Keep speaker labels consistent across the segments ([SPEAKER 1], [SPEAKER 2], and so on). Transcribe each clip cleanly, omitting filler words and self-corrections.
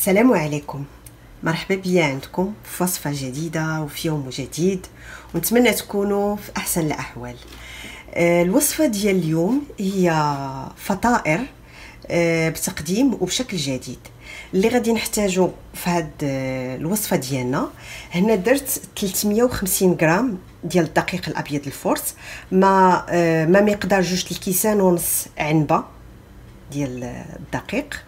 [SPEAKER 1] السلام عليكم، مرحبا بيا عندكم في وصفة جديدة وفي يوم جديد، ونتمنى تكونوا في أحسن الأحوال. الوصفة ديال اليوم هي فطائر بتقديم وبشكل جديد. اللي غادي نحتاجو في هاد الوصفة ديالنا، هنا درت 350 غرام ديال الدقيق الأبيض الفورس، ما مقدار 2 الكيسان ونص عنبة ديال الدقيق،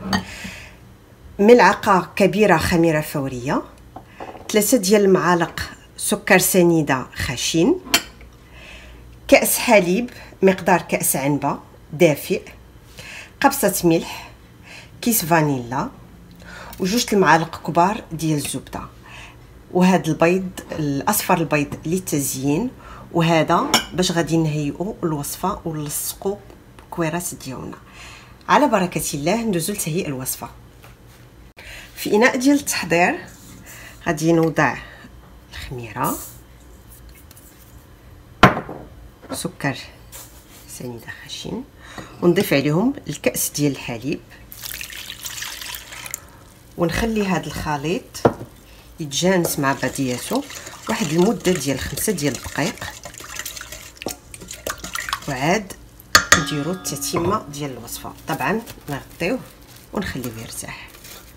[SPEAKER 1] ملعقة كبيرة خميرة فورية، 3 ديال المعالق سكر سنيدة خشن، كأس حليب مقدار كأس عنبة دافئ، قبصة ملح، كيس فانيلا، وجوج المعالق كبار ديال الزبدة، وهذا البيض الاصفر البيض للتزيين، وهذا باش غادي نهيئوا الوصفه ونلصقوا الكويرات ديالنا. على بركه الله ندوزو لتهيئ الوصفه. في اناء ديال التحضير غادي نوضع الخميره، سكر سنيده خشن، ونضيف عليهم الكأس ديال الحليب، ونخلي هذا الخليط يتجانس مع بعضياته واحد المده ديال 5 ديال الدقائق، وعاد نديرو التتمه ديال الوصفه. طبعا نغطيوه ونخليه يرتاح.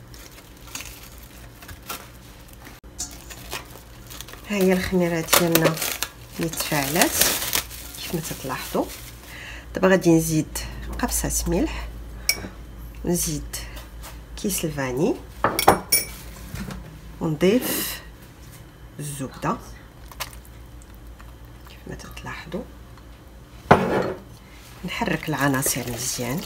[SPEAKER 1] ها هي الخميره ديالنا اللي تفاعلات كيف ما تلاحظوا. دابا غادي نزيد قبصه ملح، نزيد كيس الفاني، ونضيف الزبده كيف ما تلاحظوا. نحرك العناصر مزيان،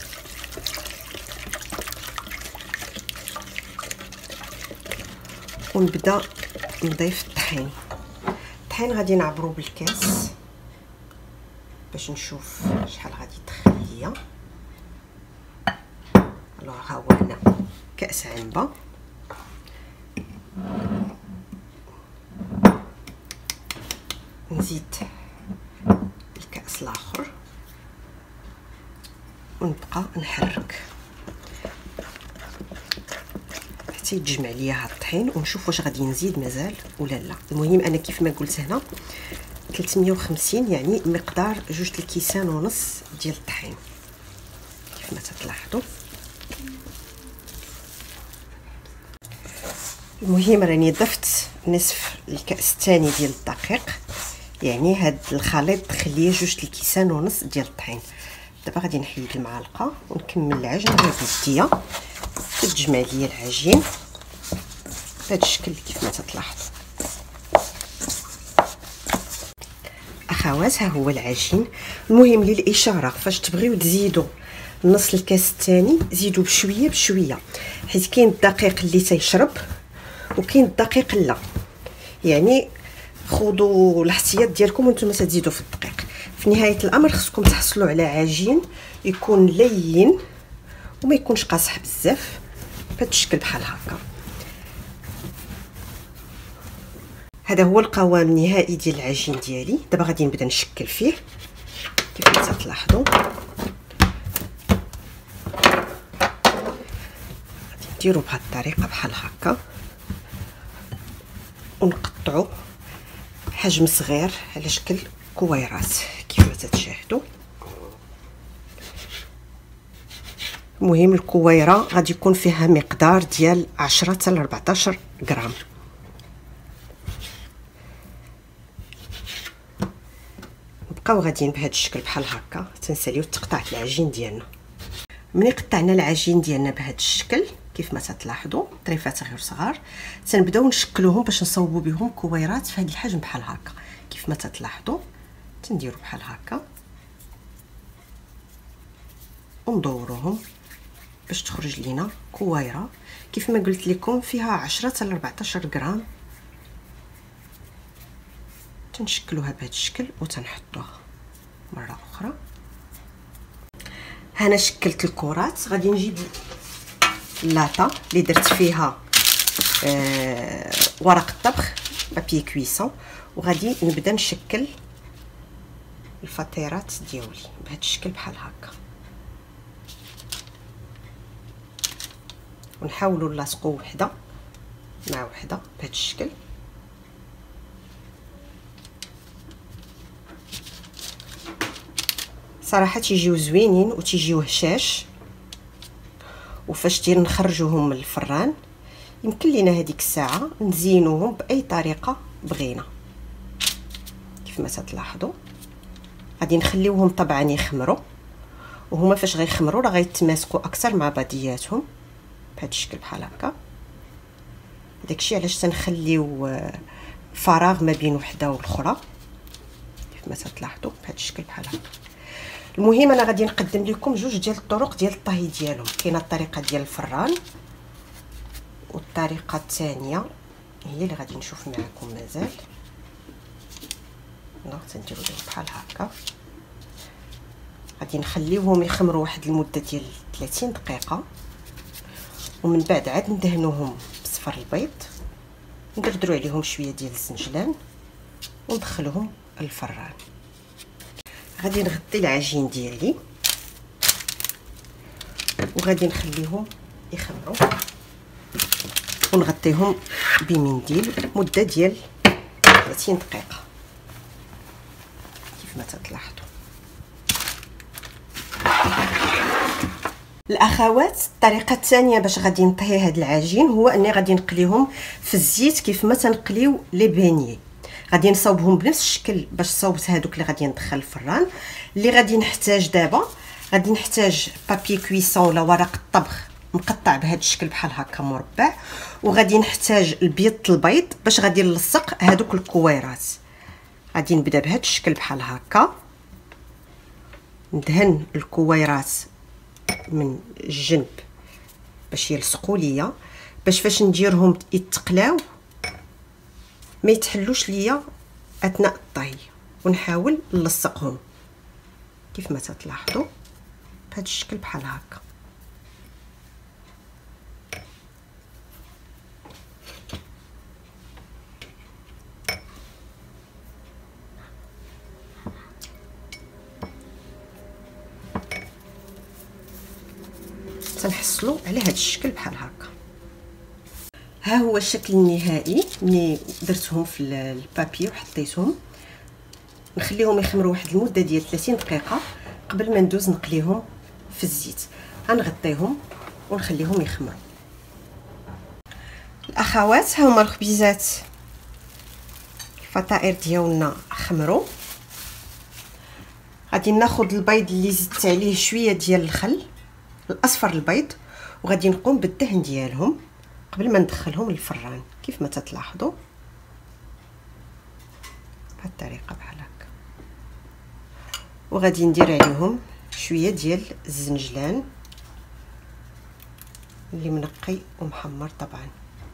[SPEAKER 1] ونبدا نضيف الطحين. الطحين غادي نعبرو بالكاس باش نشوف شحال غادي يدخل ليا. ها هو هنا كأس عنبه، نزيد الكأس الاخر، ونبقى نحرك حتى يتجمع ليا هاد الطحين، ونشوف واش غادي نزيد مازال ولا لا. المهم انا كيف ما قلت هنا 350، يعني مقدار 2 الكيسان ونص ديال الطحين كيف ما تلاحظوا. المهم راني ضفت نصف الكأس الثاني ديال الدقيق، يعني هاد الخليط خليه 2 الكيسان ونص ديال الطحين. دابا غادي نحيد المعلقه ونكمل العجن بيديا. تتجمع ليا العجين بهذا الشكل كيف ما تلاحظوا. اخوات ها هو العجين. المهم للاشاره فاش تبغيو تزيدوا نص الكاس الثاني زيدوا بشويه بشويه، حيت كاين الدقيق اللي تيشرب وكاين الدقيق لا، يعني خذوا الاحتياط ديالكم وانتم تزيدوا في الدقيق. في نهايه الامر خصكم تحصلوا على عجين يكون لين وما يكونش قاصح بزاف بهذا الشكل بحال هكا. هذا هو القوام النهائي ديال العجين ديالي. دابا غادي نبدا نشكل فيه كيف ما تلاحظوا. غادي نديرو بهذه الطريقه بحال هكا، ونقطعو حجم صغير على شكل كويرات كيف ما تشاهدوا. المهم الكويره غادي يكون فيها مقدار ديال 10 حتى ل 14 غرام. نبقاو غاديين بهذا الشكل بحال هكا، تنساليو تقطع العجين ديالنا. ملي قطعنا العجين ديالنا بهذا الشكل كيف ما تلاحظوا، طريفات غير صغار، تنبداو نشكلوهم باش نصوبوا بهم كويرات في هذا الحجم بحال هكا كيف ما تلاحظوا. تنديروا بحال هكا وندوروهم باش تخرج لينا كويره كيف ما قلت لكم فيها 10 حتى ل 14 غرام. تنشكلوها بهذا الشكل وتنحطوها مره اخرى. هنا شكلت الكرات. غادي نجيب اللاطه اللي درت فيها ورق الطبخ بابي كويسون، وغادي نبدا نشكل الفطيرات ديالي بهذا الشكل بحال هكا. ونحاولوا نلاصقوا وحده مع وحده بهذا الشكل. صراحه تيجيو زوينين وتيجيو هشاش، وفاش نخرجوهم من الفران يمكن لينا هذيك الساعه نزينوهم باي طريقه بغينا. كيف ما تلاحظوا غادي نخليوهم طبعا يخمروا، وهما فاش غيخمروا راه غيتماسكوا اكثر مع بعضياتهم بهذا الشكل بحال هكا. داكشي علاش تنخليو فراغ ما بين وحده والاخرى كيف ما تلاحظوا بهذا الشكل بحال هكا. المهم انا غادي نقدم لكم جوج ديال الطرق ديال الطهي ديالهم. كاينه الطريقه ديال الفران، والطريقه الثانيه هي اللي غادي نشوف معكم مازال. تنديروا لهم بحال هكا، غادي نخليوهم يخمروا واحد المده ديال 30 دقيقه، ومن بعد عاد ندهنوهم بصفر البيض، ندردروا عليهم شويه ديال الزنجلان وندخلهم الفران. غادي نغطي العجين ديالي وغادي نخليهم يخمروا، ونغطيهم بمنديل مده ديال 30 دقيقه كيف ما تلاحظوا. الاخوات الطريقه الثانيه باش غادي نطهي هذا العجين هو اني غادي نقليهم في الزيت كيف ما تنقليو لي بيني. غادي نصاوبهم بنفس الشكل باش صوبت هذوك اللي غادي ندخل الفران. اللي غادي نحتاج دابا، غادي نحتاج بابي كويسون ولا ورق الطبخ مقطع بهذا الشكل بحال هكا مربع، وغادي نحتاج البيض البيض باش غادي نلصق هذوك الكويرات. غادي نبدا بهذا الشكل بحال هكا، ندهن الكويرات من الجنب باش يلصقوا ليا، باش فاش نديرهم يتقلاو ما يتحلوش ليا اثناء الطهي، ونحاول نلصقهم كيف ما تلاحظوا بهذا الشكل بحال هكا. تنحصلوا على هذا الشكل بحال هكا. ها هو الشكل النهائي ملي درتهم في البابي وحطيتهم. نخليهم يخمروا واحد المده ديال 30 دقيقه قبل ما ندوز نقليهم في الزيت. غنغطيهم ونخليهم يخمروا. الاخوات ها هما الخبيزات الفطائر ديالنا خمروا. غادي ناخذ البيض اللي زدت عليه شويه ديال الخل الاصفر البيض، وغادي نقوم بالدهن ديالهم قبل ما ندخلهم للفران كيف ما تلاحظوا بهذه الطريقه بحال هكا. وغادي ندير عليهم شويه ديال الزنجلان اللي منقي ومحمر طبعا.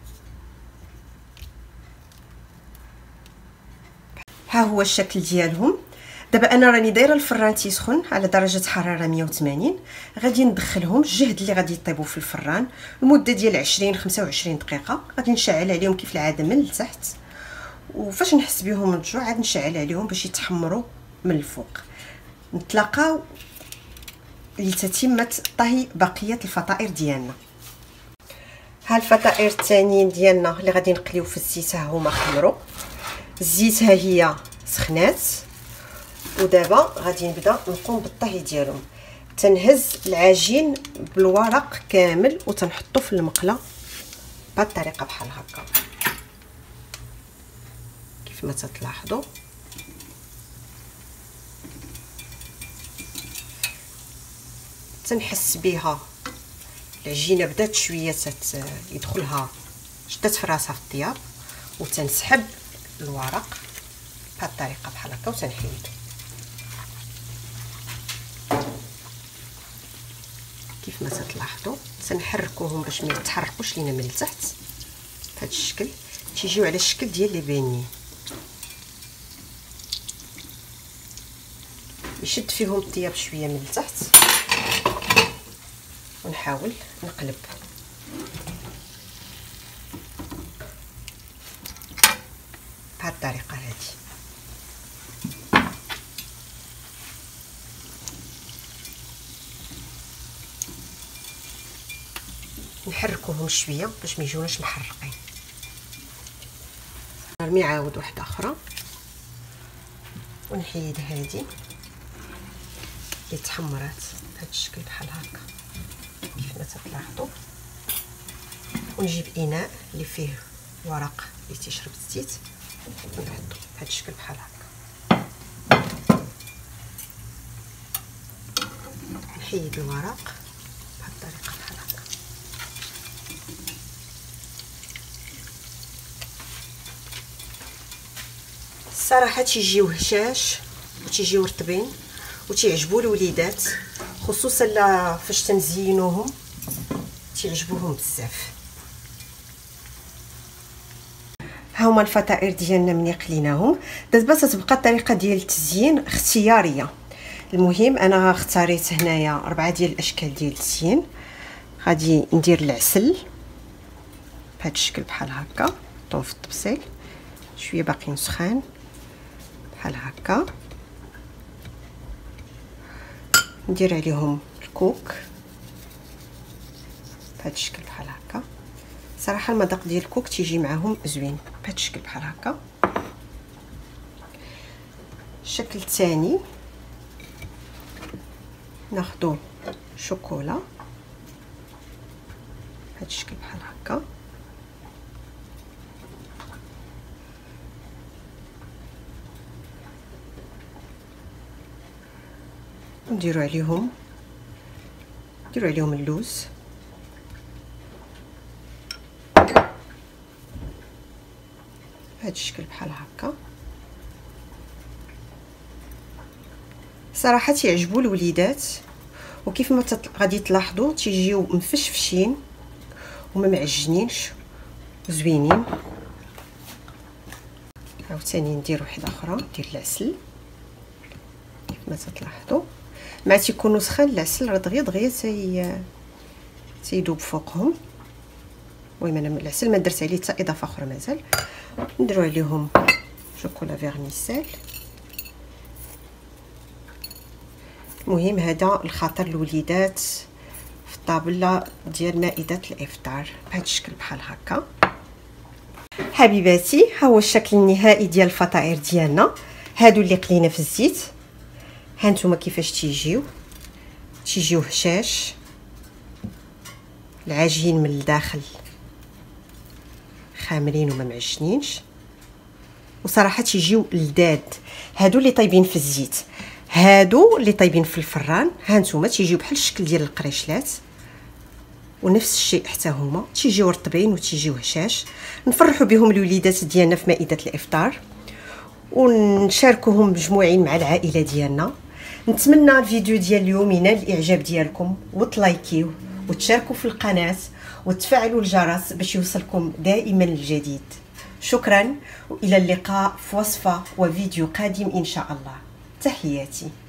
[SPEAKER 1] ها هو الشكل ديالهم. دابا انا راني دايره الفران تيسخن على درجه حراره 180. غادي ندخلهم الجهد اللي غادي يطيبوا في الفران لمده ديال 20 25 دقيقه. غادي نشعل عليهم كيف العاده من التحت، وفاش نحس بهم رجعوا عاد نشعل عليهم باش يتحمروا من الفوق. نتلاقاو لتتمه طهي بقيه الفطائر ديالنا. ها الفطائر الثانيين ديالنا اللي غادي نقليو في الزيت ها هما خمروا. الزيت ها هي سخنات، ودابا غادي نبدا نقوم بالطهي ديالهم. تنهز العجين بالورق كامل وتنحطو في المقله بهذه الطريقه بحال هكا كيف ما تلاحظوا. تنحس بها العجينه بدات شويه يدخلها شدات في راسها في الطياب، وتنسحب الورق بهذه الطريقه بحال هكا وتنحيدو كيف ما تلاحظوا. تنحركوهم باش ما يتحركوش لينا من التحت بهذا الشكل، تيجيو على الشكل ديال لي بيني. يشد فيهم الطياب شويه من التحت، ونحاول نقلب بهذه الطريقه هذه. نحركوهم شويه باش ما يجوناش محرقين. نرمي عاود واحده اخرى ونحيد هذه اللي تحمرات بهذا الشكل بحال هكا كيف ما تلاحظوا. ونجيب اناء اللي فيه ورق اللي تيشرب الزيت ونحطو بهذا الشكل بحال هكا. نحيد الورق بهذه الطريقه بحال هكا. الصراحه تيجيو هشاش وتيجيو رطبين وتيعجبوا الوليدات، خصوصا فاش تنزينوهم تيعجبوهم بزاف. ها هما الفطائر ديالنا ملي قليناهم. دابا تتبقى الطريقه ديال التزيين اختياريه. المهم انا اختاريت هنايا 4 ديال الاشكال ديال التزيين. غادي ندير العسل بهذا الشكل بحال هكا، نحطهم في الطبسيل شويه باقيين سخان بحال هكا. ندير عليهم الكوك بهذا الشكل بحال هكا. صراحه المذاق ديال الكوك تيجي معاهم زوين بهذا الشكل بحال هكا. الشكل الثاني ناخذ شوكولا بهذا الشكل بحال هكا. نديروا عليهم اللوز بهذا الشكل بحال هكا. صراحه تيعجبوا الوليدات، وكيف ما غادي تلاحظوا تيجيو مفشفشين وما معجنينش زوينين. عاوتاني ندير واحده اخرى، ندير العسل كيف ما تلاحظوا. مع تيكونوا سخان العسل راه دغيا تيدوب فوقهم. المهم انا العسل ما درت عليه حتى اضافه اخرى مازال. نديروا عليهم شوكولا فيرنيسيل. المهم هذا الخاطر الوليدات في الطابله ديال مائده الافطار بهذا الشكل بحال هكا. حبيباتي ها هو الشكل النهائي ديال الفطائر ديالنا. هادو اللي قلينا في الزيت، ها نتوما كيفاش تيجيو هشاش، العجين من الداخل خامرين وما معجنينش، وصراحه تيجيو لذاذ. هادو اللي طايبين في الزيت، هادو اللي طايبين في الفران ها نتوما تيجيو بحال الشكل ديال القريشلات، ونفس الشيء حتى هما تيجيو رطبين وتيجيو هشاش. نفرحوا بهم الوليدات ديالنا في مائده الافطار ونشاركوهم مجموعين مع العائله ديالنا. نتمنى الفيديو ديال اليوم ينال الاعجاب ديالكم، وتلايكيو وتشاركوا في القناه وتفعلوا الجرس باش يوصلكم دائما الجديد. شكرا والى اللقاء في وصفه وفيديو قادم ان شاء الله. تحياتي.